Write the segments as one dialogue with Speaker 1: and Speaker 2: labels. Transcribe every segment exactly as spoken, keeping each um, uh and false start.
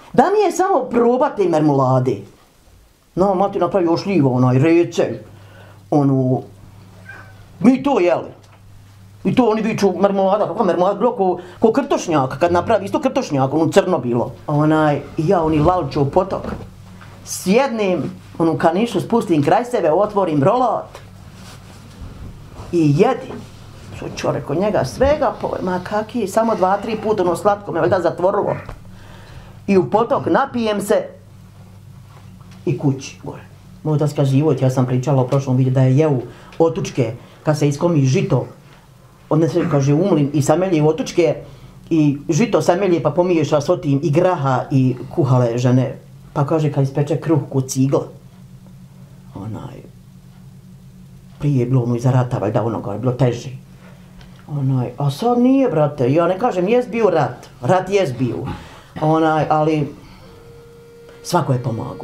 Speaker 1: Da mi je samo probati mermulade. No, mati napravio šljivo, onaj recelj, onu, mi to jeli. I to oni viču mermulada, kakva mermulada, bilo ko, ko krtošnjak, kad napravi isto krtošnjak, ono crno bilo. Onaj, ja oni lalču u potok, sjednim, onu kanišu spustim kraj sebe, otvorim rolat i jedim. Čovjek kod njega svega, ma kaki, samo dva, tri puta ono slatko me valjda zatvorilo. I u potok napijem se i kući gore. Možda ska život, ja sam pričala o prošlom videu da je jeo otučke, kad se iskomi žito, odnese, kaže, umlin i samelje otučke i žito samelje pa pomiješa s otim i graha i kuhale žene. Pa kaže, kad ispeče kruh kod cigla, onaj, prije je bilo ono iza rata, valjda onoga, je bilo teže. Onaj, a sad nije, brate, ja ne kažem, jest bio rat, rat jest bio, onaj, ali svako je pomagao.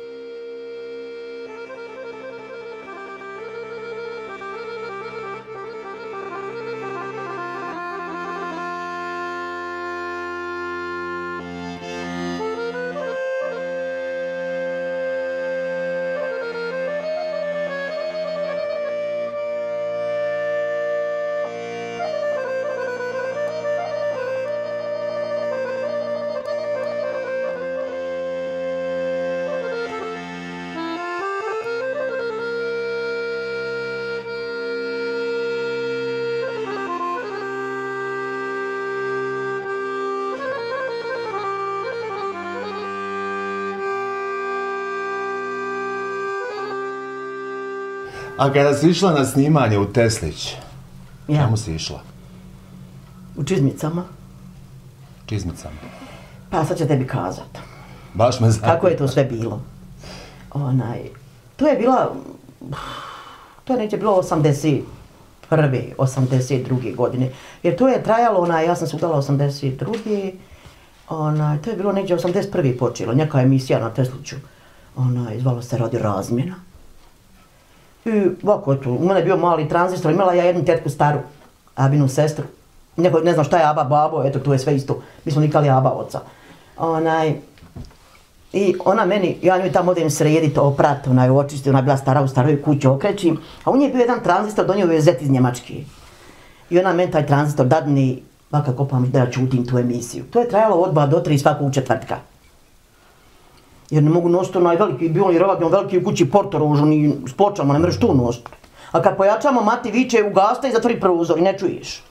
Speaker 2: A kada si išla na snimanje u Teslić,
Speaker 1: Ja.
Speaker 2: čemu si išla?
Speaker 1: U čizmicama.
Speaker 2: Čizmicama.
Speaker 1: Pa sad ću tebi kazat.
Speaker 2: Baš me zanima.
Speaker 1: Kako je to sve bilo. Onaj, to je bila, to je neće bilo osamdeset prve, osamdeset druge godine. Jer to je trajalo, onaj, ja sam se udala osamdeset druge Onaj, to je bilo negdje osamdeset prve počelo, neka emisija na Tesliću. Onaj, zvalo se Radio Razmjena. I ovako, eto, u mene je bio mali tranzistor, imala ja jednu tetku staru, Abinu sestru. Neko ne znam šta je Aba babo, eto, tu je sve isto. Mi smo nikali Aba oca. Onaj, i ona meni, ja njoj tamo odem srediti, oprat, onaj, očisti, ona je bila stara u staroj kući, okrećim. A u nje je bio jedan tranzistor, donio je zet iz Njemačke. I ona meni taj tranzistor dadne, baka kopam da ja čutim tu emisiju. To je trajalo od dva do tri svakog četvrtka. Jer ne mogu nositi onaj veliki, bio on je rovak, on veliki u kući portorož, oni s pločama, ne mreš tu nositi. A kad pojačamo, mati viče, ugasta i zatvori prozor i ne čuješ.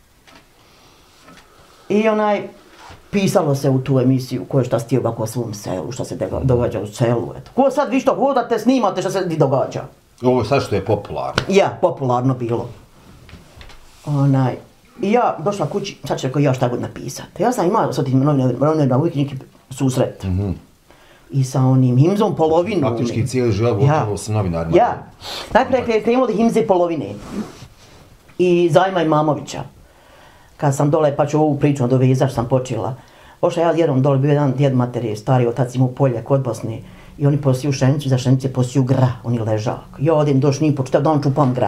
Speaker 1: I onaj, pisalo se u tu emisiju ko je šta stio ovako o svom selu, šta se događa u selu, eto. Ko sad vi što hodate, snimate šta se događa.
Speaker 2: Ovo je sad što je popularno.
Speaker 1: Ja, popularno bilo. Onaj, i ja došla kući, sad ću rekao ja šta god napisati. Ja sam imala sad tim novinarima uvijek neki susret.
Speaker 2: Mm-hmm.
Speaker 1: I sa onim himzom polovinu.
Speaker 2: Faktički cijeli život gotovo sa novinarima.
Speaker 1: Ja. Najprije je krenulo da himze polovine. I Zajma Imamovića. Kad sam dole, pa ću ovu priču nadovezat, sam počela. Ošla ja jednom dole, bio jedan djed mater, stari otac imao polje kod Bosne. I oni posiju šenicu, za šenice posiju gra, oni ležak. Ja odem do njih, počitav dan čupam gra.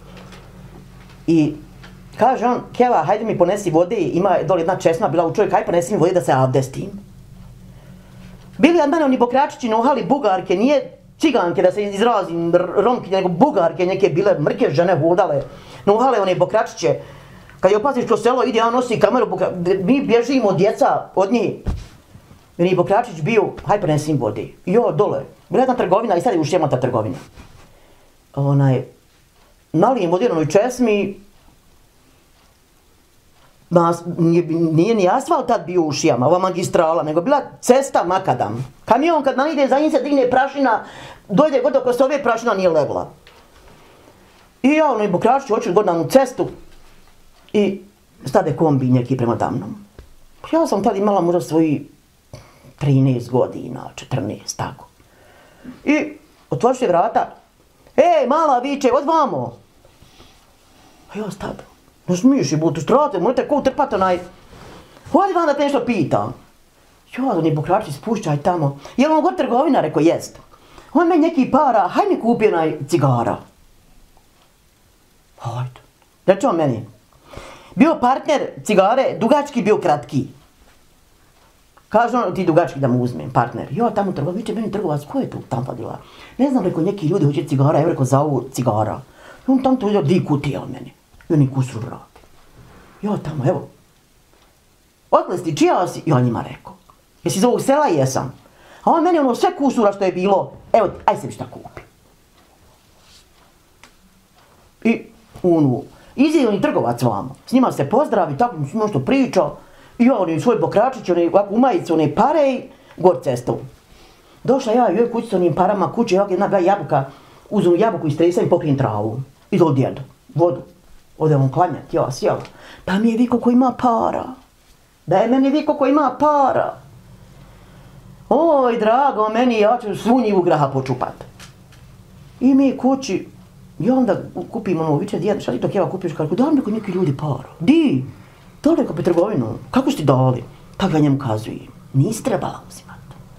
Speaker 1: I kaže on, Keva, hajde mi ponesi vode, ima dole jedna česma bila u čovjek, hajde ponesi mi vode da se abdestim. Bili od mene oni bokračići nohali bugarke, nije ciganke da se izrazim, romke, nego bugarke neke bile, mrke žene hodale, nohale one bokračiće. Kad je opaziš to selo, ide, ja nosi kameru, bukra... mi bježimo djeca od njih. Meni je bokračić bio, haj prenesim vode. I jo, dole. Bila jedna trgovina i sad je ušljema ta trgovina. Onaj, nalijem vode na onoj česmi, Mas, nije, nije ni asfalt tad bio u šijama, ova magistrala, nego bila cesta makadam. Kamion kad nanide za njim se digne prašina, dojde god oko se ove prašina nije legla. I ja onoj bokračiću hoću god na onu cestu i stade kombi neki prema damnom. Ja sam tad imala možda svoji trinaest godina, četrnaest, tako. I otvoriš vrata, ej, mala viče, odvamo. A ja stadu. Ne smiješ i budu strate, morate ko utrpati onaj... Hodi vam da te nešto pitam. Ja, oni bokračić spušćaj tamo. Jel vam god trgovina, rekao, jest. On meni neki para, hajde mi kupi onaj cigara. Hajde. Reče on meni. Bio partner cigare, dugački, bio kratki. Kaže on, ti dugački da mu uzmem, partner. Ja tamo trgovac, viče meni trgovac, ko je tu tam padila? Ne znam, reko, neki ljudi hoće cigara, evo reko, za ovu cigara. I on tam to vidio dvi kutije od meni. I oni kusru vrati. Ja tamo, evo. Otkle si, čija si? Ja njima rekao. Jesi iz ovog sela? Jesam. A on meni ono sve kusura što je bilo, evo, aj sebi šta kupi. I onu, izide oni trgovac vamo. S njima se pozdravi, tako mi su nešto priča. I ja oni svoj pokračić, oni ovako u majicu, one pare i gor cestom. Došla ja i joj kući s onim parama kuće, ovak jedna bila jabuka, uzem jabuku iz stresa i pokrijem travu. I do djedu, vodu. Ode on klanjati, ja sjela. Pa mi je viko ko ima para. Da je meni viko ko ima para. Oj, drago, meni ja ću svu njivu graha počupat. I mi kući, i onda kupim ono, viče, djede, šta ti to kjeva kupiš? Kako, daj mi kod neki ljudi para. Di? Dole ko pe trgovinu. Kako ste dali? Pa ga njemu kazujem. Nisi trebala uzimat.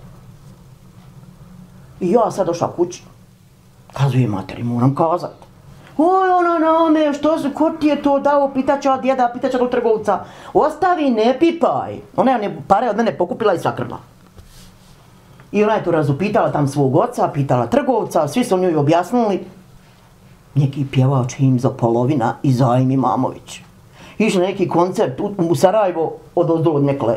Speaker 1: I ja sad došla kući. Kazujem materi, moram kazat. Oj, ona na me, što se, ko ti je to dao, pitaća od djeda, pitaća od trgovca. Ostavi, ne pipaj. Ona je pare od mene pokupila i sakrla. I ona je tu razupitala tam svog oca, pitala trgovca, svi su njoj objasnili. Neki pjevač Himzo Polovina i Zajmi Mamović. Išli neki koncert u, u Sarajevo od ozdol od Nekle.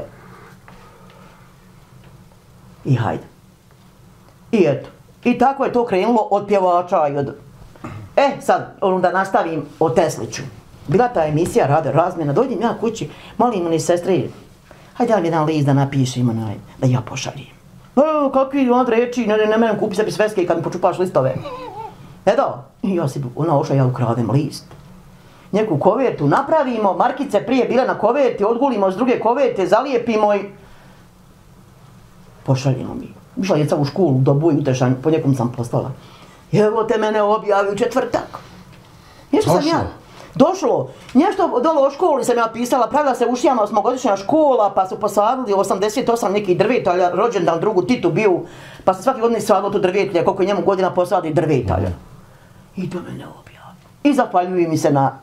Speaker 1: I hajde. I eto. I tako je to krenulo od pjevača i od... E, sad, onda nastavim o Tesliću. Bila ta emisija, rade razmjena, dođem ja kući, molim oni sestri, hajde vam jedan list da napišem, onaj, da ja pošaljem. E, kakvi on reči, ne, ne, ne, ne, kupi sebi sveske kad mi počupaš listove. E da, i ja si, ona oša, ja ukradem list. Neku kovertu napravimo, markice prije bile na koverti, odgulimo s druge koverte, zalijepimo i... Pošaljimo mi. Išla djeca u školu, dobu i utešan, po nekom sam poslala. Evo te mene objavi u četvrtak. Nešto sam ja. Došlo. Nešto dole o školi sam ja pisala, pravila se ušijama osmogodišnja škola, pa su posadili osamdeset osam nekih drvetalja, rođendan drugu Titu bio, pa se svaki godine sadilo tu drvetlje, koliko je njemu godina posadi drvetalja. I to mene objavi. I zahvaljuju mi se na...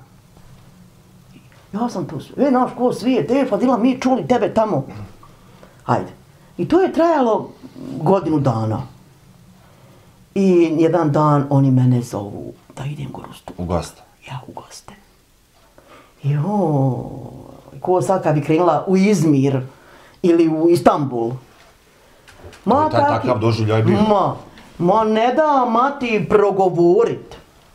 Speaker 1: Ja sam tu sve, e, naš ko svijet, e, Fadila, mi čuli tebe tamo. Hajde. I to je trajalo godinu dana. I jedan dan oni mene zovu da idem gorustu.
Speaker 2: U goste?
Speaker 1: Ja, u goste. Jo, ko sad kad bi krenula u Izmir ili u Istanbul. Ma,
Speaker 2: taj takav doživljaj bio?
Speaker 1: Ma, ma ne da mati progovorit.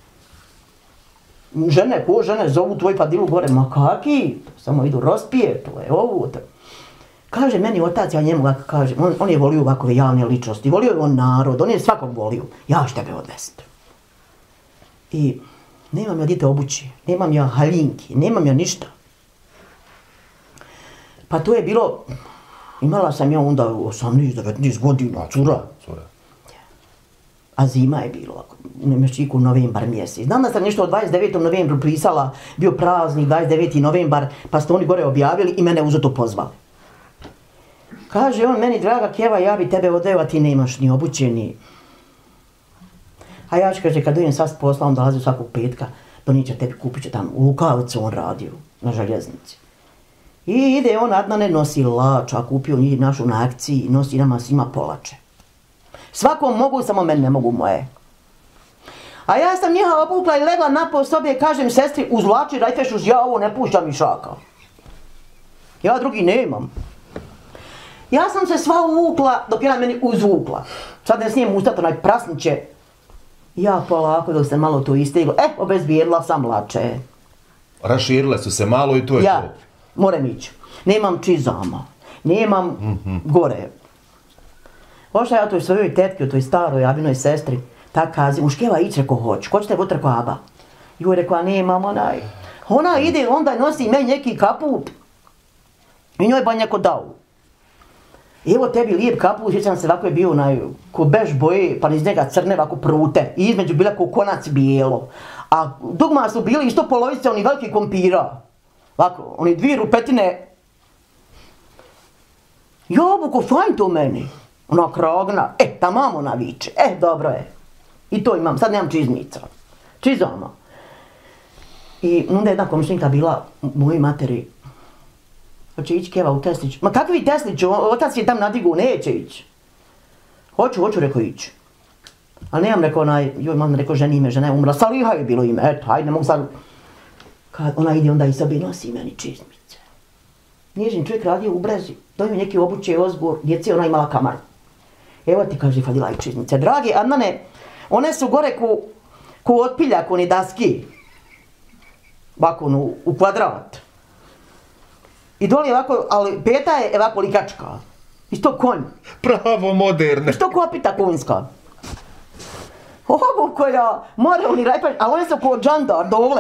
Speaker 1: Žene, ko žene zovu tvoj Fadilu gore, ma kaki, samo idu rospije, to je ovo. To. Kaže meni otac, ja njemu ovako kažem, on, on je volio ovakove javne ličnosti, volio je on narod, on je svakog volio, ja ću tebe odvesti. I nemam ja dite obući, nemam ja haljinki, nemam ja ništa. Pa to je bilo, imala sam ja onda osamnaest devetnaest godina, cura.
Speaker 2: Cura.
Speaker 1: A zima je bilo, u Nemešiku, novembar mjesec. Znam da sam nešto od dvadeset devetog novembru pisala, bio praznik, dvadeset deveti novembar, pa ste oni gore objavili i mene uzeto pozvali. Kaže on meni, draga Keva, ja bi tebe odveo, a ti nemaš ni obućeni. A ja ću, kaže, kad dojem sad s posla, on dolazi svakog petka, donijet će tebi, kupit će tamo, u Lukavicu on radio, na željeznici. I ide on, Adnane nosi lač, a kupio njih našu na akciji, nosi nama svima polače. Svakom mogu, samo meni ne mogu moje. A ja sam njiha obukla i legla napol sobe, kažem sestri, uzvlači rajfešuš, ja ovo ne puštam iz šaka. Ja drugi nemam. Ja sam se sva uvukla dok je ona meni uzvukla. Sad ne snijem ustat onaj prasniće. Ja polako dok se malo to isteglo, e, obezbijedila sam lače.
Speaker 2: Raširile su se malo i to je
Speaker 1: ja,
Speaker 2: to.
Speaker 1: moram ići. Nemam čizama, nemam mm-hmm. gore. Ošla ja toj svojoj tetki, toj staroj Abinoj sestri, tak kazi, muškeva ići reko hoću, ko ćete vut reko Aba? Joj rekao, nemam onaj. Ona ide, onda nosi meni neki kaput i njoj ba neko dao. Evo tebi lijep kaput, sjećam se, ovako je bio onaj, ko bež boje, pa iz njega crne ovako prute, i između bila ko konac bijelo. A dugma su bili isto polovice, oni veliki kompira. Ovako, oni dvije rupetine. Jabuko, fajn to meni. Ona kragna, e, tamam ona viče, e, dobro je. I to imam, sad nemam čizmica. Čizama. I onda jedna komšinka bila mojoj materi, Hoće ići Keva u Teslić. Ma kakvi Teslić, otac je tam nadigu, neće ići. Hoću, hoću, rekao ići. Ali nemam rekao onaj, joj mam rekao ženi ime, žena je umrla, Saliha je bilo ime, eto, hajde, ne mogu sad. Kad ona ide onda i sobi nosi meni čizmice. Nježin čovjek radio u Brezi, doj mi neki obuće ozbor, djeci ona imala kamar. Evo ti kaže Fadila i čizmice. Dragi Adnane, one su gore ku, ku otpiljak, oni daski. Ovako u, u kvadrat. I doli ovako, ali peta je ovako likačka. Isto konj.
Speaker 2: Pravo moderne.
Speaker 1: Isto kopita konjska. Ovo koja mora oni rajpaš, ali one su ko džandar dole.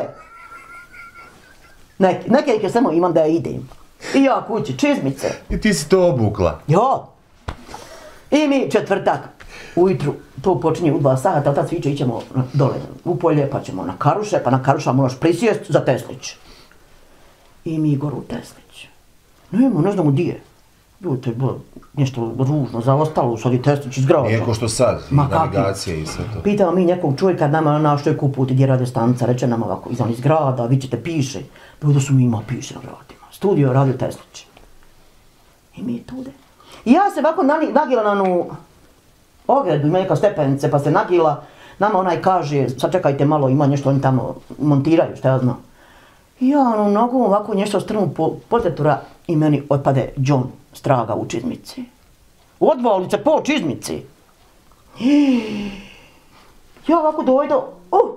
Speaker 1: Neke, neke ih samo imam da ja idem. I ja kući, čizmice.
Speaker 2: I ti si to obukla.
Speaker 1: Ja. I mi četvrtak ujutru, to počinje u dva sata, otac viče ićemo dole u polje, pa ćemo na Karuše, pa na Karuša moraš prisjest za Teslić. I mi goru u Teslić. Nemo, ne znamo di je. Ljudite, bilo nešto ružno, zaostalo, sad je Teslić iz grada.
Speaker 2: Nije ko što sad, i
Speaker 1: Ma
Speaker 2: navigacije i sve to.
Speaker 1: Pitamo mi nekog čovjeka nama na što je kuput gdje rade stanica, reče nam ovako, izvan iz grada, vi ćete piše. Bilo da su mi ima piše na vratima. Studio radio Teslić. I mi tude. I ja se ovako nagila na onu ogradu, ima neka stepenice, pa se nagila. Nama onaj kaže, sad čekajte malo, ima nešto oni tamo montiraju, šta ja znam. I ja ono nogom ovako nešto strnu po, potetura i meni otpade John straga u čizmici. Odvalice po čizmici. Ja ovako dojdo, uh!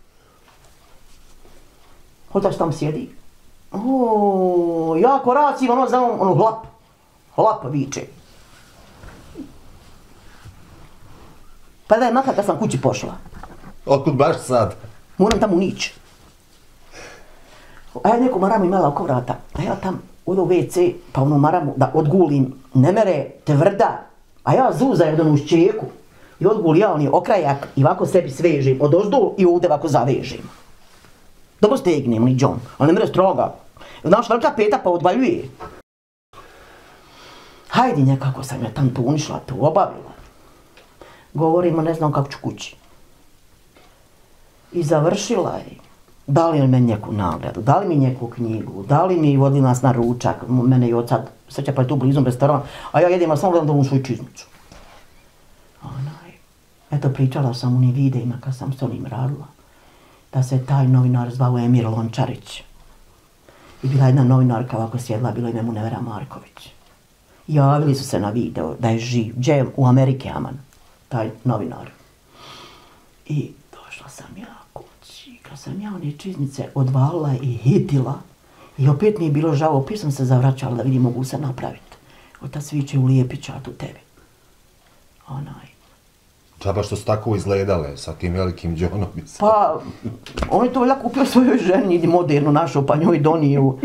Speaker 1: Otac tam sjedi. O, ja koracim, ono za ono hlap. Hlap viče. Pa da je makar kad sam kući pošla.
Speaker 2: Otkud baš sad?
Speaker 1: Moram tamo nići. A ja neku maramu imala oko vrata. A ja tam odo u ve ce, pa onu maramu da odgulim, ne mere, tvrda. A ja zuza jednu uz čeku. I odgul ja oni okrajak i ovako sebi svežim od ozdu i ovdje ovako zavežim. Dobro stegnem, ni John, ali ne mere stroga. Znaš, velika peta pa odvaljuje. Hajde, nekako sam ja tam to unišla, to obavila. Govorimo, ne znam kako ću kući. I završila je. Da li meni neku nagradu, da li mi neku knjigu, da li mi vodili nas na ručak, mene i oca, sreća pa je tu blizu restoran, a ja jedem, ali samo gledam da mu svoju čizmicu. Onaj, eto pričala sam u njim videima kad sam s onim radila, da se taj novinar zvao Emir Lončarić. I bila jedna novinarka ovako sjedla, bilo ime mu Nevera Marković. Javili su se na video da je živ, džem u Amerike Aman, taj novinar. I došla sam ja kući, kad sam ja one čizmice odvalila i hitila, i opet mi je bilo žao, opet sam se zavraćala da vidim mogu se napraviti. Otac viče ulijepi čat u tebi. Onaj.
Speaker 2: Čaba što su tako izgledale sa tim velikim Johnom.
Speaker 1: Pa, on je to veljak kupio svojoj ženi, modernu našo, pa njoj doniju.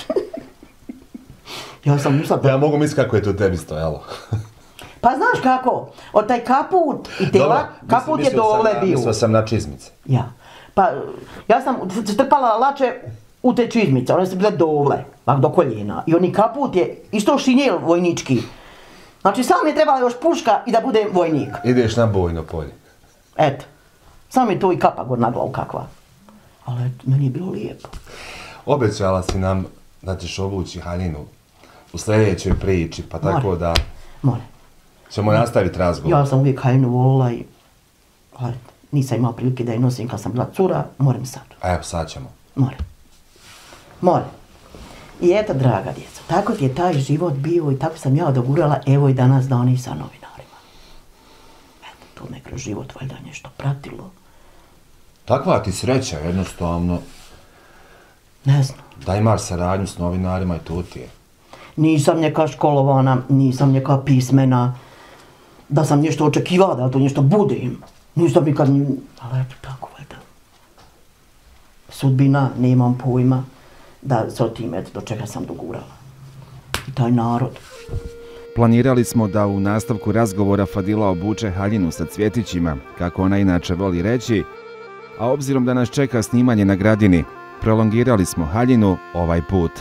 Speaker 1: Ja sam mislila da...
Speaker 2: Ja mogu misliti kako je to tebi stojalo.
Speaker 1: Pa znaš kako, od taj kaput i tela, kaput je dole bio.
Speaker 2: Mislio sam na čizmice.
Speaker 1: Ja. Pa, ja sam strpala lače u te čizmice, one su bile dole, do koljena. I oni kaput je isto šinjel vojnički. Znači, sam je trebala još puška i da budem vojnik.
Speaker 2: Ideš na bojno polje.
Speaker 1: Eto. Sam je to i kapa gor na glavu kakva. Ali eto, meni je bilo lijepo.
Speaker 2: Obećala si nam da ćeš obući haljinu u sljedećoj priči, pa tako
Speaker 1: More.
Speaker 2: da...
Speaker 1: More.
Speaker 2: Ćemo nastaviti razgovor.
Speaker 1: Ja sam uvijek haljinu volila i... Ali nisam imala prilike da je nosim kad sam bila cura, moram sad.
Speaker 2: A evo, sad ćemo.
Speaker 1: More. More. I eto, draga djeca, tako ti je taj život bio i tako sam ja dogurala, evo i danas da oni sa novinarima. Eto, to me kroz život valjda nešto pratilo.
Speaker 2: Takva ti sreća, jednostavno,
Speaker 1: Ne znam.
Speaker 2: da imaš saradnju s novinarima i to ti je.
Speaker 1: Nisam neka školovana, nisam neka pismena, da sam nešto očekivala, da to nešto budem. Nisam nikad ni... Ali eto, tako valjda. Sudbina, nemam pojma. Da se o tim, eto, do čega sam dogurala. I taj narod.
Speaker 3: Planirali smo da u nastavku razgovora Fadila obuče haljinu sa cvjetićima, kako ona inače voli reći, a obzirom da nas čeka snimanje na Gradini, prolongirali smo haljinu ovaj put.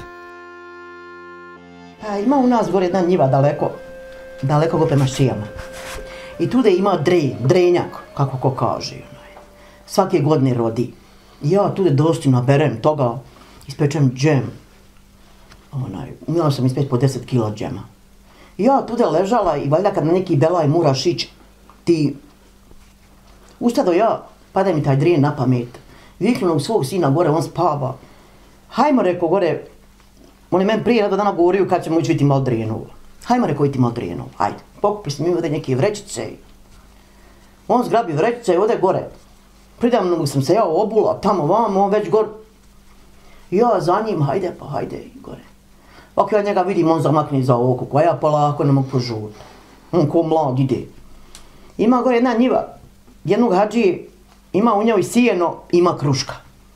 Speaker 1: Pa ima u nas gore jedna njiva daleko, daleko go prema šijama. I tude ima drej, drenjak, kako ko kaže. Svake godine rodi. I ja tude dosti naberem toga, ispečem džem. onaj, imala sam ispet po deset kila džema. I ja tude ležala i valjda kad na neki belaj moraš ići, ti... Ustado ja, pada mi taj drijen na pamet. Viknunog svog sina gore, on spava. Hajmo, reko, gore, oni meni prije rado dana govoriju kad ćemo ići biti malo drijenova. Hajmo, reko, iti malo drijenova, hajde. Pokupi se mi ovdje neke vrećice. On zgrabi vrećice i ode gore. Pridavno sam se ja obula, tamo vamo, on već gore. Ja za njim, hajde pa hajde gore. Ako ja njega vidim, on zamakne za oko, koja ja polako ne mogu požuti. On ko mlad ide. Ima gore jedna njiva, jednog hađije, ima u njoj sijeno, ima kruška.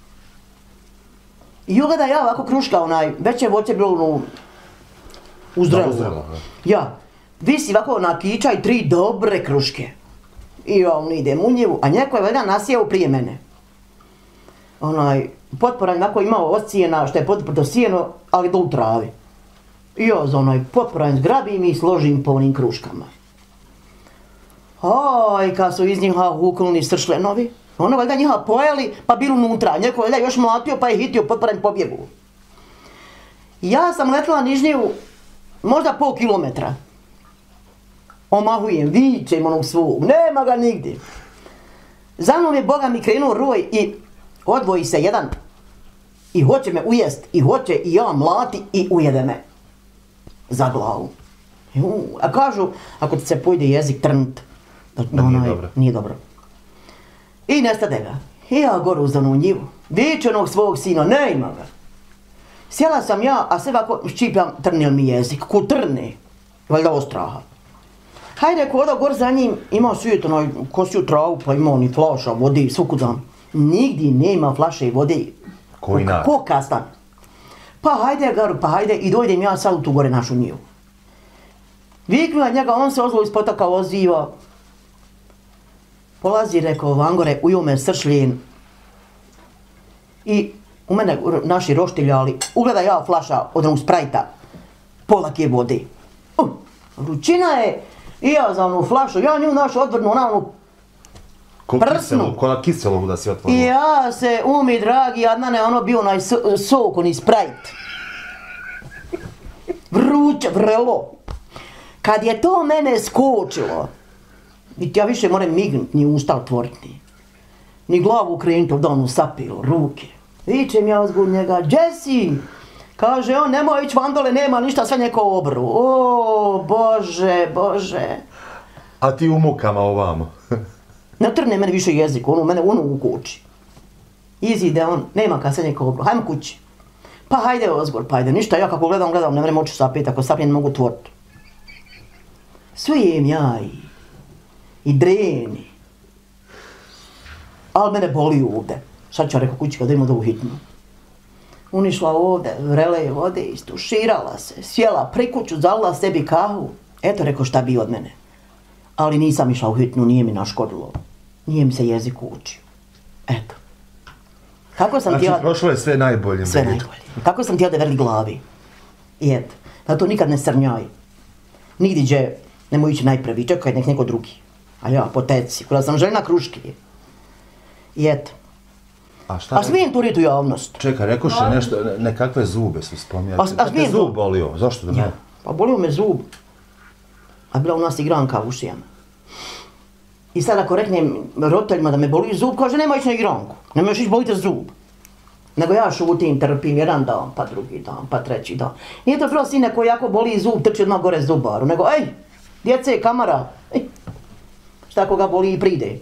Speaker 1: I ugleda ja ovako kruška, onaj, već je voće bilo ono, uzrelo. Ja, visi ovako na kiča i tri dobre kruške. I ja on idem u njivu, a njeko je valjda nasijao prije mene. Onaj, potporanj ovako imao ocijena, što je potpuno sijeno, ali do u travi. I ja za onaj potporanj zgrabim i složim po onim kruškama. Aj, kad su iz njiha hukulni sršlenovi, ono valjda njiha pojeli, pa bili unutra, njeko valjda još mlatio, pa je hitio potporanj pobjegu. Ja sam letila nižniju možda pol kilometra. Omahujem, vičem onog svog, nema ga nigdje. Za mnom je Boga mi krenuo roj i odvoji se jedan i hoće me ujest i hoće i ja mlati i ujede me za glavu. Ju, a kažu, ako ti se pojde jezik trnt, da, da
Speaker 2: nije
Speaker 1: onaj,
Speaker 2: dobro.
Speaker 1: Nije dobro. I nestade ga. I ja gore uzdanu u njivu. Viče onog svog sina, ne ima ga. Sjela sam ja, a sve ovako ščipljam, trnil mi jezik, ko trne, valjda ostraha. Hajde, ko oda gor za njim, ima svijet onaj kosiju travu, pa ima oni flaša vode, svukudam. Nigdje nema flaše vode.
Speaker 2: Ko inak.
Speaker 1: Ko kastan. Pa hajde, garu, pa hajde, i dojdem ja sad u tu gore našu njivu. Viknula njega, on se ozlo iz potaka oziva. Polazi, rekao, vangore, uju me sršljen. I u mene naši roštiljali, ugleda ja flaša od onog sprajta, polake vode. Uh, ručina je, i ja za onu flašu, ja nju našu odvrnu, ona onu
Speaker 2: Ko
Speaker 1: prsnu.
Speaker 2: kiselo, ko na kiselovu da si otvorila.
Speaker 1: I ja se, umi dragi, Adnane, ono bio onaj sok, onaj sprajt. Vruće, vrelo. Kad je to mene skočilo, i ja više moram mignut, ni usta otvorit, ni glavu krenut od onu sapilo, ruke. Vičem ja ozgod njega, Jesse! Kaže on, nemoj ići vandole, nema ništa, sve njeko obru. O, Bože, Bože.
Speaker 2: A ti u mukama ovamo.
Speaker 1: Ne trne meni više jezik, ono mene ono ukoči. Izide on, nema kad sve njeko obru, hajmo kući. Pa hajde ozgor, pa hajde, ništa, ja kako gledam, gledam, ne vrem oči sapit, ako sapljen mogu tvorit. Sve jem ja i, i dreni. Ali mene boli ovde. Sad ću rekao kući kad idemo da uhitnu. Unišla ovde, vrele je vode, istuširala se, sjela pri kuću, zalila sebi kahu. Eto rekao šta bi od mene. Ali nisam išla u hitnu, nije mi naškodilo. Nije mi se jezik učio. Eto. Kako sam
Speaker 2: Znači,
Speaker 1: tijela...
Speaker 2: prošlo je sve najbolje.
Speaker 1: Sve najbolje. Kako sam tijela da verli glavi. I eto. Da to nikad ne srnjaj. Nigdje gdje nemoj ići najprvi, čekaj nek neko drugi. A ja, po teci, kada sam željna kruške. I eto.
Speaker 2: A šta?
Speaker 1: A smijem turiti u javnost.
Speaker 2: Čekaj, rekoše nešto, ne- nekakve zube su spominjali.
Speaker 1: A- a
Speaker 2: Da te
Speaker 1: smijem
Speaker 2: zub
Speaker 1: zub?
Speaker 2: bolio, zašto da ne?
Speaker 1: Ja. Pa bolio me zub. A bila u nas igranka u ušijama. I sad ako reknem roditeljima da me boli zub, kaže nemoj ići na igranku. Nemoj ići bolite zub. Nego ja šutim, trpim jedan dan, pa drugi dan, pa treći dan. Nije to prvo sine koji jako boli zub, trči odmah gore zubaru. Nego ej, djece, kamara, ej, šta koga boli i pride.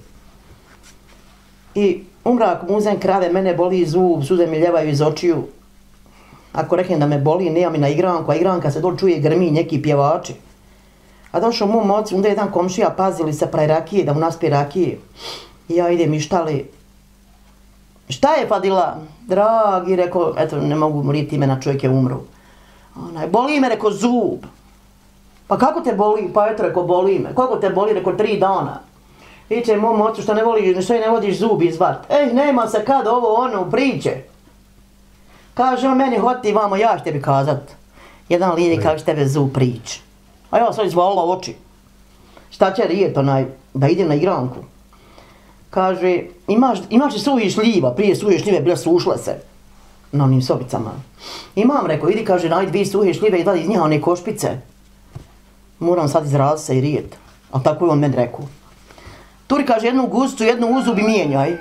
Speaker 1: I umrak muzen krave, mene boli zub, suze mi ljevaju iz očiju. Ako reknem da me boli, nema mi na igranku, a igranka se dol čuje grmi neki pjevači. A došao mom ocu, onda jedan komšija pazili se praj rakije, da mu naspije rakije. I ja idem i štali. Šta je Fadila? Dragi, rekao, eto, ne mogu moriti imena, čovjek je umro. Onaj, boli me, rekao, zub. Pa kako te boli? Pa eto, rekao, boli me. Koliko te boli? Rekao, tri dana. Iće mom ocu, što ne voli, što ne vodiš zub izvat. Ej, nema se kad ovo, ono, priče. Kaže on meni, hoti vamo, ja ću tebi kazat. Jedan lijedik, kako će tebe zub prič. A ja sam izvalila oči. Šta će rijet onaj, da idem na igranku. Kaže, imaš, imaš li suhi šljiva, prije suhe šljive bile sušle se. na onim sobicama. Imam, rekao, idi, kaže, najdi dvije suhe šljive i vadi iz njih one košpice. Moram sad izraziti se i rijet. A tako je on meni rekao. Turi, kaže, jednu gustu, jednu u zubi mijenjaj.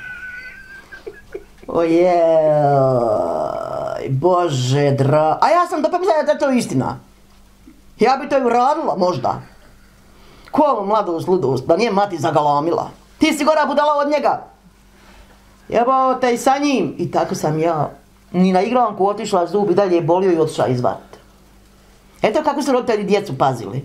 Speaker 1: Ojej, Bože dra... A ja sam da pa mislila da je to istina. Ja bi to i uradila, možda. Ko ovo mladost, ludost, da nije mati zagalamila. Ti si gora budala od njega. Jebao te i sa njim. I tako sam ja, ni na igranku otišla, zub i dalje je bolio i otišla izvat. Eto kako su roditelji djecu pazili.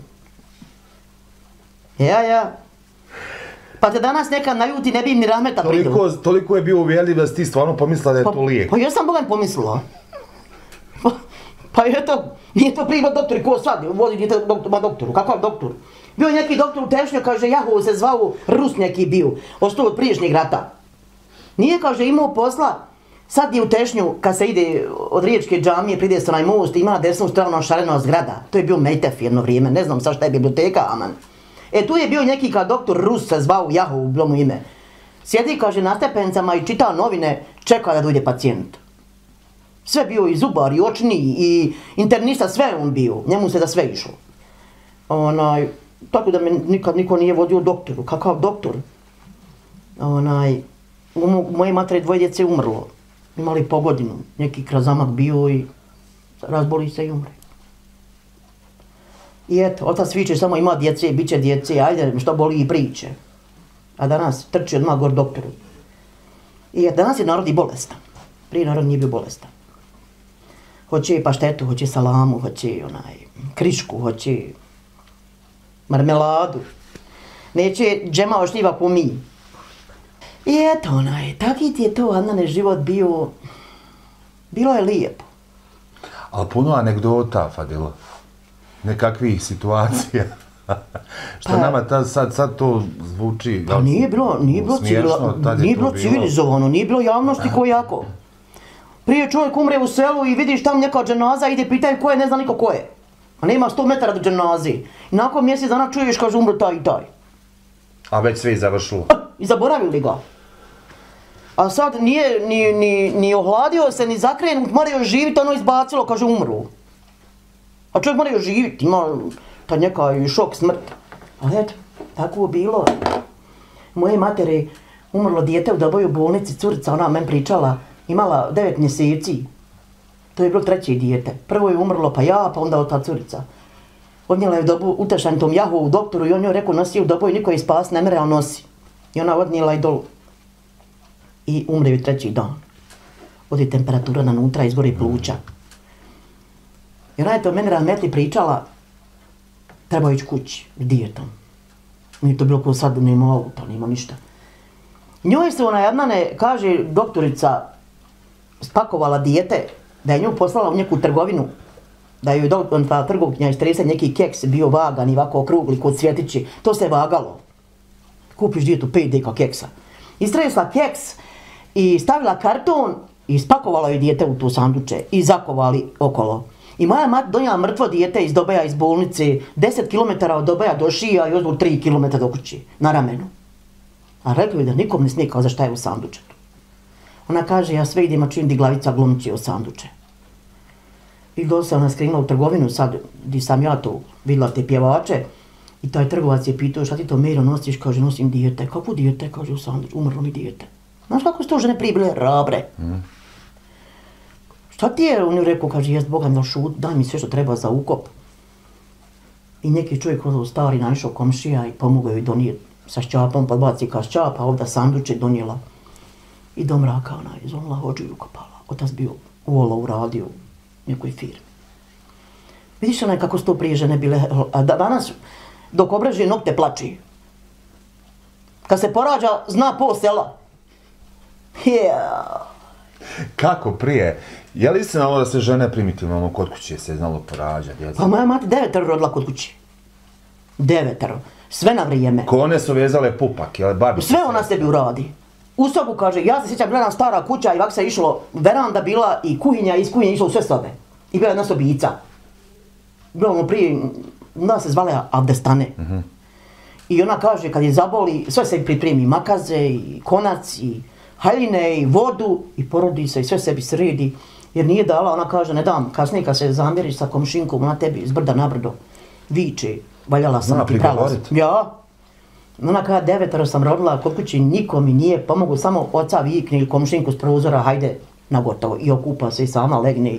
Speaker 1: Ja, ja. Pa te danas nekad najuti, ne bi im ni rahmeta pridu.
Speaker 2: Toliko, toliko je bio uvjerljiv da si ti stvarno pomislila da je
Speaker 1: Pa,
Speaker 2: to lijek.
Speaker 1: pa ja sam Bogam pomislila. Pa, pa eto, nije to prima doktor, ko sad, vodi djete ma doktoru, kakav doktor? Bio je neki doktor u Tešnju, kaže, Jahovo se zvao, Rus neki bio, ostao od priješnjeg rata. Nije, kaže, imao posla, sad je u Tešnju, kad se ide od Riječke džamije, pride se onaj most, ima na desnu stranu šarena zgrada. To je bio Mejtef jedno vrijeme, ne znam sad šta je biblioteka, aman. E tu je bio neki kao doktor Rus se zvao Jahovo, bilo mu ime. Sjedi, kaže, na stepencama i čita novine, čeka da dojde pacijent. Sve bio i zubar, i očni, i internista, sve on bio, njemu se da sve išlo. Onaj, tako da me nikad niko nije vodio doktoru, kakav doktor? Onaj, u moje matere dvoje djece umrlo, imali po godinu, neki krazamak bio i razboli se i umre. I eto, otac viče samo ima djece, bit će djece, ajde što boli i priče. A danas trči odmah gor doktoru. I eto, danas je narod i bolestan. Prije narod nije bio bolestan. Hoće paštetu, hoće salamu, hoće onaj, krišku, hoće marmeladu. Neće džema ošljiva ko mi. I eto onaj, taki ti je to, Adnane, život bio, bilo je lijepo.
Speaker 2: Ali puno anegdota, Fadila. Nekakvih situacija. Što
Speaker 1: Pa-
Speaker 2: nama ta, sad, sad to zvuči...
Speaker 1: Pa nije bilo, nije bilo,
Speaker 2: smiješno,
Speaker 1: civila-
Speaker 2: tad je
Speaker 1: nije
Speaker 2: to
Speaker 1: bilo civilizovano, nije bilo javnosti ko jako. Prije čovjek umre u selu i vidiš tam neka dženaza, ide pitaju ko je, ne zna niko ko je. A nema sto metara do dženazi. I nakon mjesec dana čuješ, kaže, umro taj i taj.
Speaker 2: A već sve je završilo.
Speaker 1: I zaboravili ga. A sad nije ni, ni, ni ohladio se, ni zakrenut, mora još živjeti, ono izbacilo, kaže, umru. A čovjek mora još živjeti, ima ta neka i šok, smrt. Ali eto, tako je bilo. Moje matere umrlo dijete u Doboj u bolnici, curica, ona meni pričala, imala devet mjeseci. To je bilo treće dijete. Prvo je umrlo, pa ja, pa onda ta curica. Odnijela je u Dobu, utešan tom Jahovu doktoru i on joj rekao, nosi u Doboj, niko je spas, ne mere, ali nosi. I ona odnijela i dolu. I umre ju treći dan. Odi temperatura nanutra, izgori pluća. I ona je to meni rahmetli pričala, treba ići kući, s dijetom. Nije to bilo ko sad, nema auta, nema ništa. Njoj se ona Adnane, kaže doktorica, spakovala dijete, da je nju poslala u neku trgovinu, da je ta trgovkinja istresa neki keks bio vagan i ovako okrugli kod cvjetići, to se vagalo. Kupiš djetu pet deka keksa. Istresla keks i stavila karton i spakovala joj dijete u tu sanduče i zakovali okolo. I moja mat donijela mrtvo dijete iz Dobeja iz bolnice, deset kilometara od Dobeja do Šija i ozbog tri kilometra do kući, na ramenu. A rekli da nikom ne smije kao za šta je u sandučetu. Ona kaže, ja sve idem, a čim di glavica glumči o sanduče. I do se ona skrenula u trgovinu sad, di sam ja to vidjela te pjevače, i taj trgovac je pitao, šta ti to, Mero, nosiš? Kaže, nosim dijete. Kako dijete? Kaže, u sanduču, umrlo mi dijete. Znaš kako su to žene prije bile rabre? Mm. Šta ti je? On je rekao, kaže, jest Boga mi šut, daj mi sve što treba za ukop. I neki čovjek od stari naišao komšija i pomogao joj donijeti sa šćapom, podbaci ka šćapa, ovdje sanduče donijela. I do mraka ona izvolila hođu i ukopala. Otac bio u olovu radio u nekoj firmi. Vidiš onaj kako su to prije žene bile, a danas dok obreže nokte plači. Kad se porađa, zna po sela. Yeah.
Speaker 2: Kako prije? Je li istina ovo da se žene primitivno ono, kod kuće se znalo porađa, djeca?
Speaker 1: Pa moja mati devetero rodila kod kuće. Devetero. Sve na vrijeme.
Speaker 2: Ko one su vezale pupak, jel babi?
Speaker 1: Sve ona sebi uradi. U sobu, kaže, ja se sjećam, bila nam stara kuća i ovak se išlo, veranda bila i kuhinja, i iz kuhinje išlo u sve sobe. I bila jedna sobica. Bilo ono prije, ona se zvala Avdestane. Mm-hmm. I ona kaže, kad je zaboli, sve se pripremi, makaze i konac i haljine i vodu i porodi se i sve sebi sredi. Jer nije dala, ona kaže, ne dam, kasnije kad se zamjeriš sa komšinkom, ona tebi iz brda na brdo viče, valjala sam ti prelaz. Ja. Ona kaže, devetero sam rodila, kod kući niko mi nije pomogao, samo oca vikne ili komšinku s prozora, hajde, na gotovo. I okupa se i sama legne.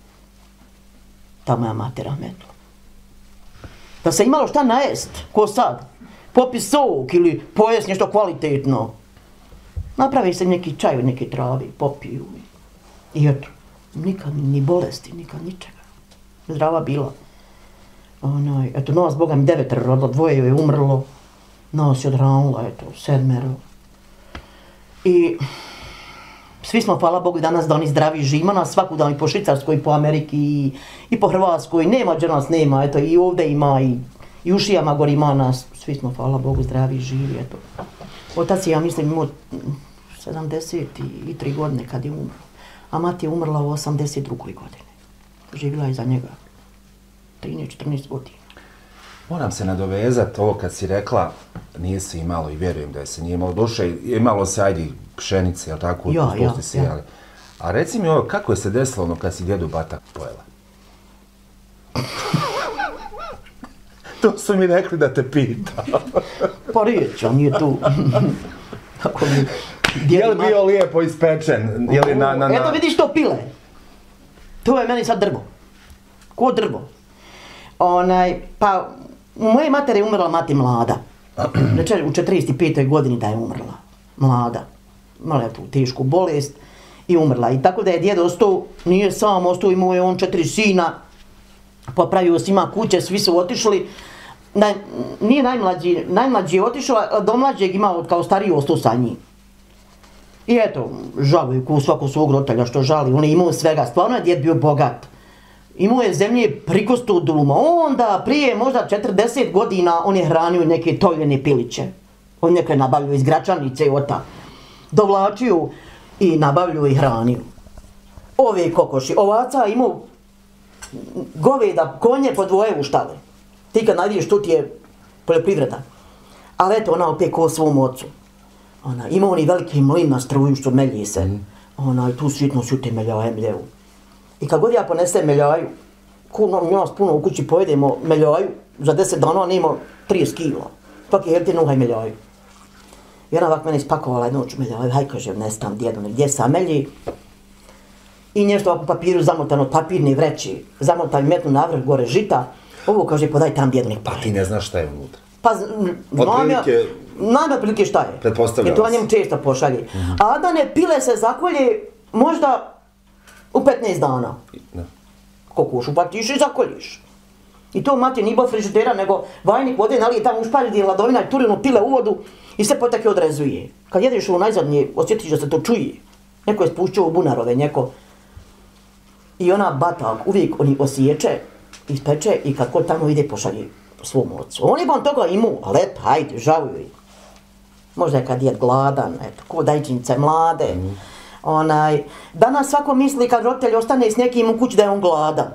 Speaker 1: Ta moja matera metla. Da se imalo šta najest, ko sad, popis sok ili pojest nešto kvalitetno. Napravi se neki čaj od neke travi, popiju. I eto, nikad ni bolesti, nikad ničega. Zdrava bila. Onaj, eto, nas Boga mi devetero rodila, dvoje joj je umrlo. Nas je odranula, eto, sedmero. I svi smo, hvala Bogu, danas da oni zdravi živimo nas svaku dan i po Švicarskoj, i po Ameriki, i, i po Hrvatskoj. Nema gdje nas nema, eto, i ovdje ima, i, i u Šijama gori ima nas. Svi smo, hvala Bogu, zdravi živi, eto. Otac je, ja mislim, imao sedamdeset tri godine kad je umro. A mati je umrla u osamdeset drugoj godine. Živjela je za njega trinaest četrnaest godina.
Speaker 3: Moram se nadovezati ovo kad si rekla, nije se imalo i vjerujem da je se nije imalo duše, imalo se ajde pšenice, jel tako,
Speaker 1: ja, ja,
Speaker 3: si, ja. A reci mi ovo, kako je se desilo ono kad si djedu batak pojela? To su mi rekli da te pita.
Speaker 1: Pa riječ, on je tu. Ako mi...
Speaker 3: Je li bio lijepo ispečen? Je li na, na, na...
Speaker 1: Eto vidiš to pile. To je meni sad drvo. Ko drvo. Onaj, pa, u moje matere je umrla mati mlada. Znači, u četrdeset petoj godini da je umrla. Mlada. Imala je tu tešku bolest i umrla. I tako da je djed ostao, nije sam ostao, imao je on četiri sina. Popravio svima kuće, svi su otišli. Na, nije najmlađi, najmlađi je otišao, a do mlađeg imao kao stariji ostao sa njim. I eto, žaluju ko svako svog roditelja što žali, on je imao svega, stvarno je djed bio bogat. Imao je zemlje priko sto duluma, onda prije možda četrdeset godina on je hranio neke tovljene piliće. On neke nabavljio iz Gračanice i ota. Dovlačio i nabavljio i hranio. Ove kokoši, ovaca imao goveda, konje po dvoje u štale. Ti kad najvidiš tu ti je poljoprivreda. Ali eto, ona opet ko svom ocu. Ona, ima oni veliki mlin na struju što melji se. Mm. Ona, tu svjetno sjute meljaje mljevu. I kad god ja ponesem meljaju, ko nas puno u kući pojedemo meljaju, za deset dana nema trideset kila. Svaki jer ti nuhaj meljaju. I ona ovak mene ispakovala jednoću meljaju, haj kaže, nestam djedu, gdje sam melji. I nešto ovako papiru zamotano od papirne vreći, zamotan metnu navrh gore žita. Ovo kaže, podaj tam djedu nek pare.
Speaker 3: Pa ti ne znaš šta je unutra?
Speaker 1: Pa, znam ja, znam ja prilike šta je.
Speaker 3: Pretpostavljam.
Speaker 1: I to njemu često pošalje. Mm-hmm. A da ne pile se zakolje možda u petnaest dana. Ne. Kokošu pa tiš i zakoljiš. I to mati nije bilo frižidera, nego vajnik vode nalije tamo ušpari gdje je ladovina i turinu pile u vodu i sve potake odrezuje. Kad jedeš ovo najzadnje, osjetiš da se to čuje. Neko je spušćao u bunarove, neko. I ona batak uvijek oni osjeće, ispeče i kad kod tamo ide pošalje svom ocu. On je bon toga imao, ali eto, hajde, žaluju. Možda je kad je gladan, eto, ko dajčinice mlade. Mm. Onaj, danas svako misli kad roditelj ostane s nekim u kući da je on gladan.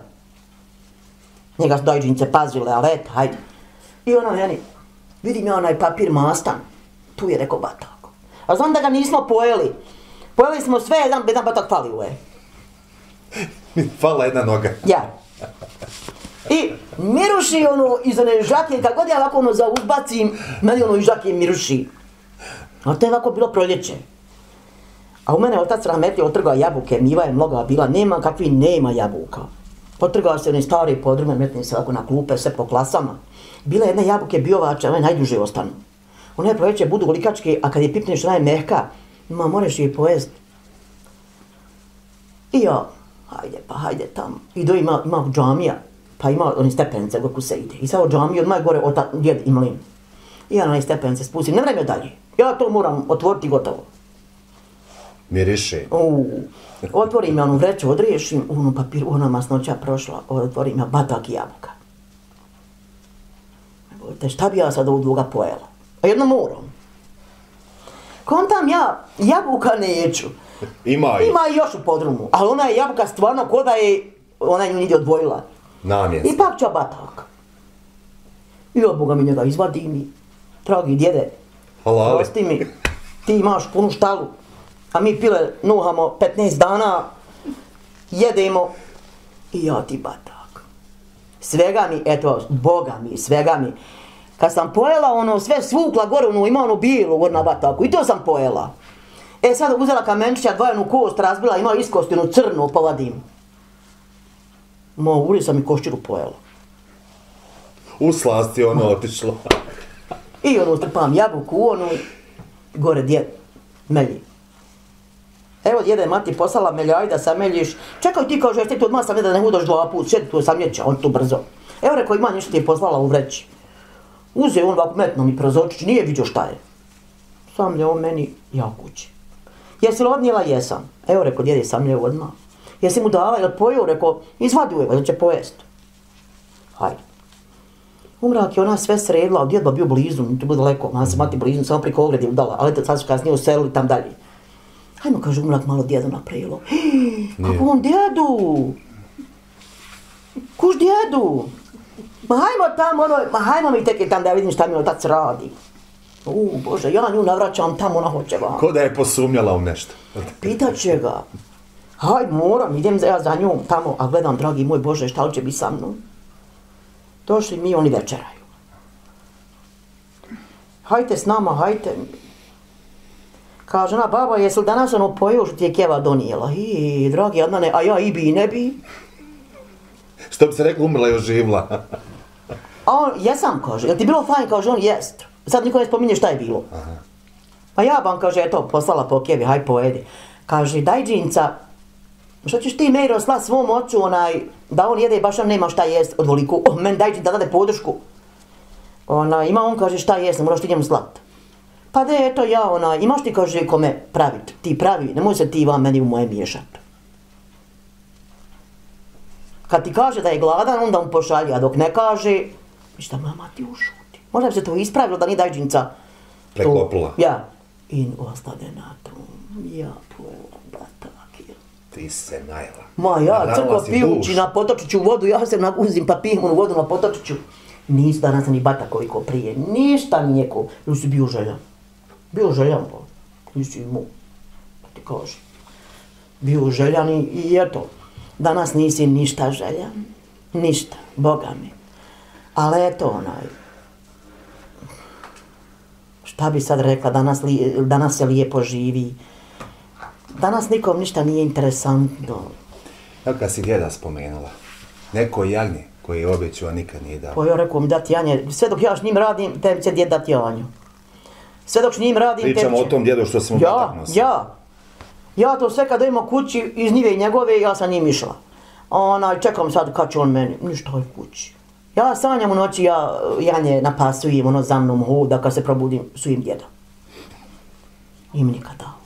Speaker 1: Njega su dajčinice pazile, ali eto, hajde. I ona meni, vidim ja onaj papir mastan, tu je rekao batak. A znam da ga nismo pojeli. Pojeli smo sve, jedan, jedan batak falio je.
Speaker 3: Fala jedna noga.
Speaker 1: Ja. I miruši ono iz one žake, kad god ja ovako ono zauzbacim, meni ono iz žake miruši. A to je ovako bilo proljeće. A u mene otac rahmetli otrgao jabuke, miva je mnoga bila, nema kakvi nema jabuka. Otrgao se one stare podrume, metne se ovako na klupe, sve po klasama. Bila jedne jabuke biovače, one najduže ostanu. One proljeće budu likačke, a kad je pipneš ona je mehka, ma moraš je pojest. I ja, hajde pa hajde tamo. I do ima, ima džamija. Pa ima oni stepenice kako se ide. I sad od džamije odmah gore od djed i mlin. I ja na one stepenice spustim, ne vreme dalje. Ja to moram otvoriti gotovo.
Speaker 3: Miriše.
Speaker 1: Uuu. Otvorim ja onu vreću, odriješim, onu papir, ona masnoća prošla, otvorim ja batak i jabuka. Te šta bi ja sad ovog dvoga pojela? A jedno moram. Kontam ja, jabuka neću.
Speaker 3: Ima i.
Speaker 1: Ima i još u podrumu, ali ona je jabuka stvarno ko da je, ona nju nije odvojila.
Speaker 3: Namjenski.
Speaker 1: Ipak ću batak. I od Boga mi njega izvadi mi. Dragi djede, prosti mi, ti imaš punu štalu. A mi pile nuhamo petnaest dana, jedemo i ja ti batak. Svega mi, eto, Boga mi, svega mi. Kad sam pojela ono, sve svukla gore, ono, ima ono bijelo gore na bataku i to sam pojela. E sad uzela kamenčića, dvojenu kost, razbila, ima iskostinu crnu, povadim. Mo, uli sam i koščiru pojela.
Speaker 2: U slast je ono otišlo.
Speaker 1: I ono, strpam jabuku, ono, gore djed, melji. Evo djede mati poslala melja, da sameljiš. Čekaj ti kažeš, ti tu odmah sam da ne hudoš dva put, šedi tu samljeća, on tu brzo. Evo rekao, ima nešto ti je poslala u vreći. Uze on ovako metno mi prozočić, nije vidio šta je. Samlje on meni, ja kući. Jesi li odnijela? Jesam. Evo rekao, djede samlje odmah. Jesi mu dala, jel pojeo? Rekao, izvadi u evo, da će pojest. Hajde. Umrak je ona sve sredila, djed ba bio blizu, to bude daleko, ona se mati blizu, samo priko ogredi udala, ali sad su kasnije uselili tam dalje. Hajmo, kaže, umrak malo djedu napravilo. Kako on djedu? Kuš djedu? Ma hajmo tam, ono, ma hajmo mi teke tam da vidim šta mi otac radi. U, Bože, ja nju navraćam tamo, ona hoće vam.
Speaker 2: Ko da je posumnjala u nešto.
Speaker 1: Pitat će ga. Hajde, moram, idem ja za njom tamo, a gledam, dragi moj Bože, šta li će biti sa mnom? Došli mi, oni večeraju. Hajte s nama, hajte. Kaže ona, baba, jesi li danas ono pojeo što ti je Keva donijela? I, dragi Adnane, a ja i bi i ne bi.
Speaker 2: Što bi se rekla, umrla i oživla.
Speaker 1: A on, jesam, kaže, jel ti bilo fajn, kaže on, jest. Sad niko ne spominje šta je bilo.
Speaker 2: Aha.
Speaker 1: Pa ja ban, kaže, eto, poslala po Kevi, haj pojedi. Kaže, daj džinca, što ćeš ti Mejro sla svom ocu, onaj, da on jede, baš on nema šta jest od voliku. Oh, meni daj džinca, dade podršku. Ona, ima on, kaže, šta jest, ne moraš ti njemu slat. Pa de, eto ja, ona, imaš ti, kaže, kome pravit, ti pravi, nemoj se ti vam meni u moje miješat. Kad ti kaže da je gladan, onda mu pošalje, a dok ne kaže, ništa, mama ti ušuti. Možda bi se to ispravilo da ni daj džinca.
Speaker 2: Preklopila.
Speaker 1: Ja. I ostade na tom, ja pojela batak.
Speaker 2: Ti se najela.
Speaker 1: Ma ja, crko pijući na potočiću vodu, ja se uzim pa pijem u vodu na potočiću. Nisu danas ni batak koliko prije, ništa nijeko. Nisi bio željan. Bio željan, pa. Nisi imao. Pa ti kaže. Bio željan i, i eto. Danas nisi ništa željan. Ništa, Boga mi. Ali eto onaj. Šta bi sad rekla, danas, li, danas se lijepo živi. Danas nikom ništa nije interesantno.
Speaker 2: Evo kad si djeda spomenula, neko jagnje koji je obećao, a nikad nije dao.
Speaker 1: Pa ja rekao mi dati janje, sve dok ja s njim radim, tebi će djed dati janju. Sve dok s njim radim, tebi će...
Speaker 2: Pričamo o tom djedu što sam u
Speaker 1: ja,
Speaker 2: batak nosio.
Speaker 1: Ja, ja to sve kad idemo kući iz njive njegove, ja sam njim išla. Onaj, čekam sad kad će on meni, ništa je kući. Ja sanjam u noći, ja janje napasujem, ono za mnom hoda, kad se probudim, sujem djeda. I mi nikad dao.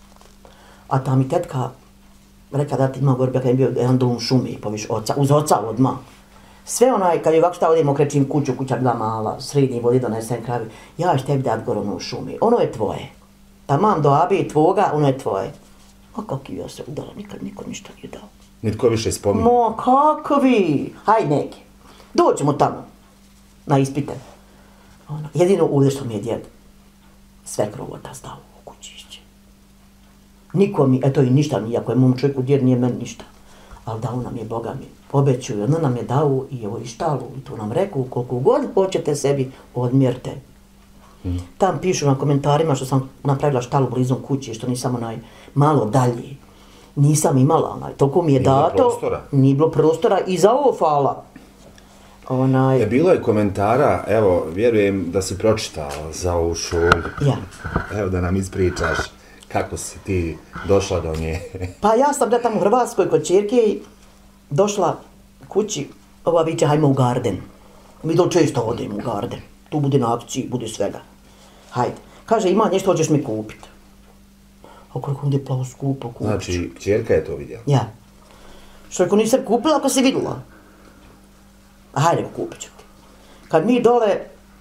Speaker 1: A ta mi tetka rekla da ti ima gore, kad je bio jedan dom šume, poviš oca, uz oca odmah. Sve onaj, kad je ovako šta odemo, krećim kuću, kuća bila mala, srednji vodi donesen kravi, ja ću tebi dat gore ono u šumi, ono je tvoje. Pa mam do abe tvoga, ono je tvoje. A kak ja se udala, nikad niko ništa nije dao.
Speaker 2: Nitko više spominje.
Speaker 1: Mo, kakvi? Haj neki. Dođemo tamo, na ispite. Ono, jedino ovdje što mi je djed sve krovota stao u kućišće. Niko mi, eto i ništa mi, ako je mom čovjeku djed, nije meni ništa. Ali dao nam je, Boga mi, obećuju, ono nam je dao i ovo i štalu, i tu nam reku, koliko god hoćete sebi, odmjerite. Mm. Tam pišu na komentarima što sam napravila štalu blizu kući, što nisam onaj malo dalje. Nisam imala onaj, toliko mi je
Speaker 2: nije
Speaker 1: dato,
Speaker 2: prostora.
Speaker 1: Nije bilo prostora i za ovo fala. Onaj...
Speaker 2: E, bilo je komentara, evo, vjerujem da si pročitala za ovu šolju.
Speaker 1: Ja.
Speaker 2: Evo da nam ispričaš kako si ti došla do nje.
Speaker 1: Pa ja sam da tamo u Hrvatskoj kod čerke došla kući, ova viče, hajmo u garden. Mi do često odemo u garden. Tu bude na akciji, bude svega. Hajde. Kaže, ima nešto, hoćeš mi kupit. A koliko bude plavo skupo kupit.
Speaker 2: Znači, čerka je to vidjela?
Speaker 1: Ja. Što ako nisam kupila, ako si vidjela. A hajde ga kupit ću ti. Kad mi dole,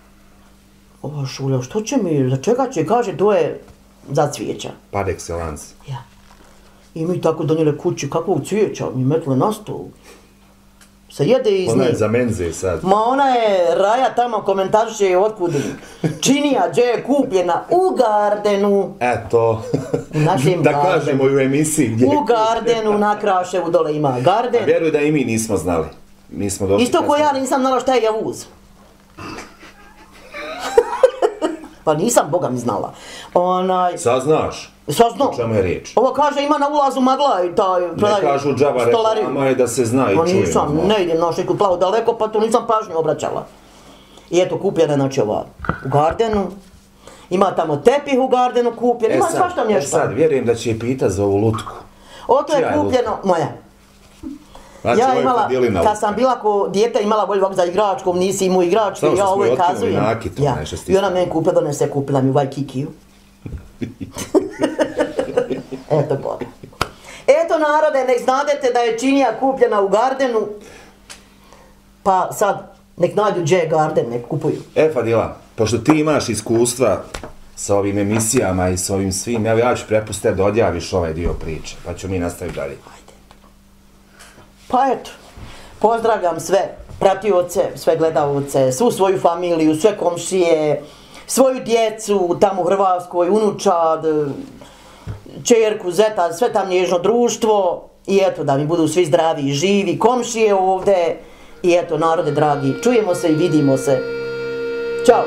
Speaker 1: ova šulja, što će mi, za čega će, kaže, to je za cvijeća.
Speaker 2: Par excellence.
Speaker 1: Ja. I mi tako donijeli kući kakvog cvijeća, mi metli na stol. se jede iz
Speaker 2: Ona je
Speaker 1: njih.
Speaker 2: za menze sad.
Speaker 1: Ma ona je, Raja tamo komentarše otkud činija gdje je kupljena u Gardenu.
Speaker 2: Eto,
Speaker 1: Našim
Speaker 2: da
Speaker 1: Gardenu.
Speaker 2: kažemo i u emisiji gdje
Speaker 1: U Gardenu na Kraševu dole ima Garden.
Speaker 2: A vjeruj da i mi nismo znali. Mi smo došli
Speaker 1: Isto ko
Speaker 2: kasnije.
Speaker 1: ja nisam znala šta je javuz. Pa nisam, Boga mi znala. Onaj...
Speaker 2: Sad znaš.
Speaker 1: Sad znam.
Speaker 2: O čemu je riječ?
Speaker 1: Ovo kaže ima na ulazu magla i taj...
Speaker 2: Ne kažu džaba reklama je da se zna i
Speaker 1: Pa
Speaker 2: čuje.
Speaker 1: nisam,
Speaker 2: normalno.
Speaker 1: ne idem naš neku plavu daleko, pa tu nisam pažnju obraćala. I eto, kupljena znači ova u Gardenu. Ima tamo tepih u Gardenu kupljen, ima svašta
Speaker 2: E
Speaker 1: nešto.
Speaker 2: sad, vjerujem da će je pita za ovu lutku.
Speaker 1: Oto je
Speaker 2: Čija je
Speaker 1: kupljeno, moja.
Speaker 2: Znači, ovo
Speaker 1: Ja
Speaker 2: je
Speaker 1: imala,
Speaker 2: Fadilina
Speaker 1: kad
Speaker 2: lutka.
Speaker 1: sam bila ko dijete imala volju ovak za igračkom, nisi imao igračke,
Speaker 2: Samo što
Speaker 1: ja
Speaker 2: smo
Speaker 1: ovo
Speaker 2: je
Speaker 1: je
Speaker 2: otkinuli
Speaker 1: kazujem.
Speaker 2: nakitom,
Speaker 1: Ja.
Speaker 2: nešto ste
Speaker 1: I ona meni kupila, donese, kupila mi u Vajkikiju. Eto Boga. Eto narode, nek znadete da je činija kupljena u Gardenu, pa sad nek nađu gdje je Garden, nek kupuju.
Speaker 2: E, Fadila, pošto ti imaš iskustva sa ovim emisijama i sa ovim svim, evo ja ću prepustiti da odjaviš ovaj dio priče, pa ću mi nastaviti dalje.
Speaker 1: Pa eto, pozdravljam sve pratioce, sve gledalce, svu svoju familiju, sve komšije, svoju djecu tamo u Hrvatskoj, unučad, čerku, zeta, sve tam nježno društvo i eto da mi budu svi zdravi i živi, komšije ovdje i eto narode dragi, čujemo se i vidimo se. Ćao!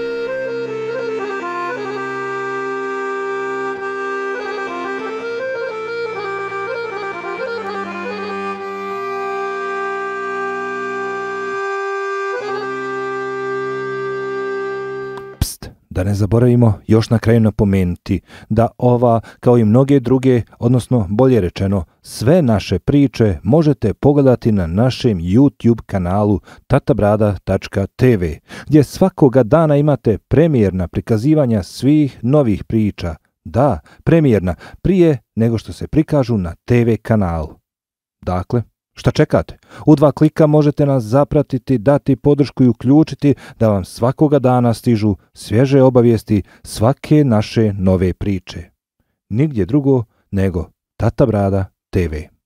Speaker 4: Da ne zaboravimo još na kraju napomenuti da ova, kao i mnoge druge, odnosno bolje rečeno, sve naše priče možete pogledati na našem YouTube kanalu tatabrada tačka tv, gdje svakoga dana imate premijerna prikazivanja svih novih priča. Da, premijerna, prije nego što se prikažu na te ve kanalu. Dakle, šta čekate? U dva klika možete nas zapratiti, dati podršku i uključiti da vam svakoga dana stižu svježe obavijesti svake naše nove priče. Nigdje drugo nego Tata Brada te ve.